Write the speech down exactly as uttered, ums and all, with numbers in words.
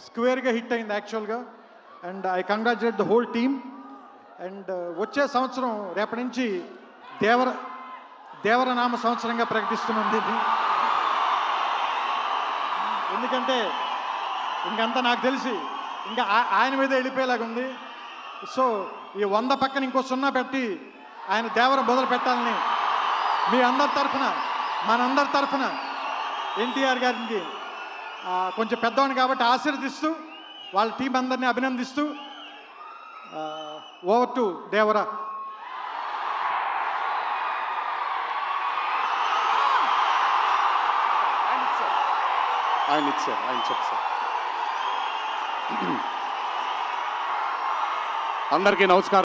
స్క్వేర్గా hit అయింది యాక్చువల్గా. And I congratulate the whole team. And వచ్చే సంవత్సరం రేపటి నుంచి దేవర దేవరనామ సంవత్సరంగా ప్రకటిస్తున్నది ఇది. ఎందుకంటే ఇంకంతా నాకు తెలిసి ఇంకా ఆయన మీద వెళ్ళిపోయేలాగా ఉంది. సో ఈ వంద పక్కన ఇంకో సున్నా పెట్టి ఆయన దేవరం మొదలు పెట్టాలని మీ అందరి తరఫున మనందరి తరఫున ఎన్టీఆర్ గారికి కొంచెం పెద్దవాడిని కాబట్టి ఆశీర్వదిస్తూ వాళ్ళ టీం అందరినీ అభినందిస్తూ ఓవర్ టు దేవరా. ఆయన ఇచ్చారు ఆయన చెప్తారు. అందరికీ నమస్కారం.